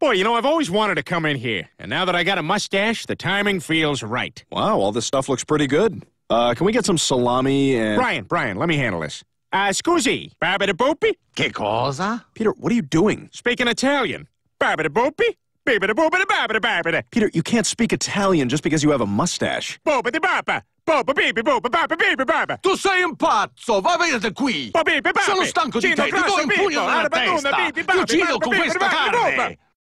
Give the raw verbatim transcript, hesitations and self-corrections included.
Boy, you know, I've always wanted to come in here, and now that I got a mustache, the timing feels right. Wow, all this stuff looks pretty good. Uh, can we get some salami and... Brian, Brian, let me handle this. Uh, scusi, babidi-boopy? Che cosa? Peter, what are you doing? Speaking Italian. Babidi-boopy? Bibidi-boopidi-babidi-babidi. Peter, you can't speak Italian just because you have a mustache. Boopidi-bapa. Boop-a-beep-boop-a-bapa-beep-a-bapa. Tu sei un pazzo! Va vedete qui! Boop-beep-a-bapa. Sono stanco di Gino te! Ti do Grasso in pugno Pippo, nella Arabaduna, testa! Bibi-Babi, Ti uccido con Babi-Babi, questa Babi-Babi. carne!